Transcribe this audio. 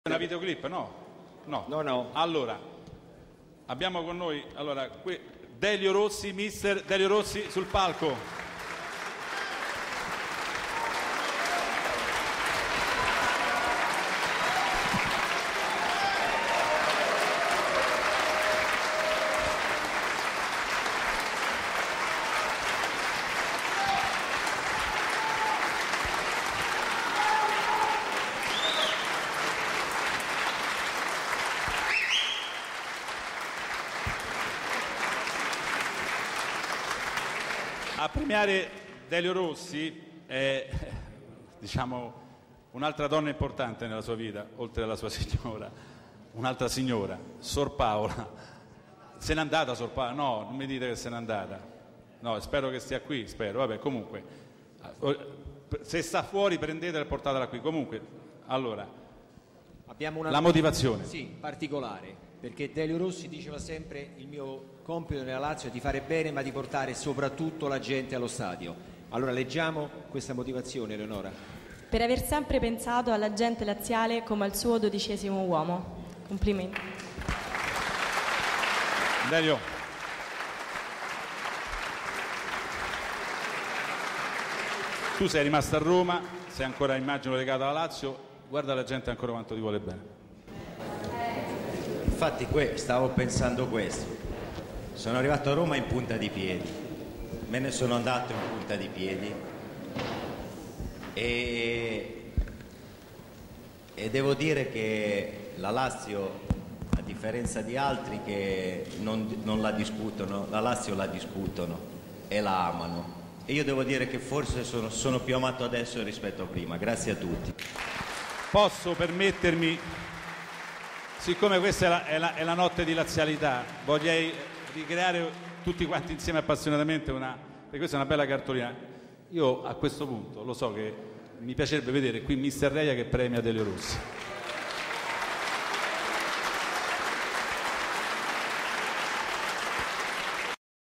Una videoclip? No. No. No, no. Allora, abbiamo con noi Delio Rossi, mister Delio Rossi sul palco. A premiare Delio Rossi è, diciamo, un'altra donna importante nella sua vita, oltre alla sua signora, un'altra signora, Sor Paola. Se n'è andata Sor Paola? No, non mi dite che se n'è andata. No, spero che stia qui, spero. Vabbè, comunque, se sta fuori prendetela e portatela qui. Comunque, allora, Abbiamo una la motivazione. Sì, particolare, perché Delio Rossi diceva sempre: il mio compito nella Lazio è di fare bene, ma di portare soprattutto la gente allo stadio. Allora leggiamo questa motivazione, Eleonora. Per aver sempre pensato alla gente laziale come al suo 12° uomo. Complimenti. Delio. Tu sei rimasto a Roma, sei ancora, immagino, legato alla Lazio. Guarda la gente ancora quanto ti vuole bene. Infatti stavo pensando questo. Sono arrivato a Roma in punta di piedi, me ne sono andato in punta di piedi e devo dire che la Lazio, a differenza di altri che non la discutono, la Lazio la discutono e la amano, e io devo dire che forse sono più amato adesso rispetto a prima. Grazie a tutti. Posso permettermi, siccome questa è la notte di lazialità, vorrei ricreare tutti quanti insieme appassionatamente perché questa è una bella cartolina. Io a questo punto lo so che mi piacerebbe vedere qui Mister Reia che premia Delio Rossi.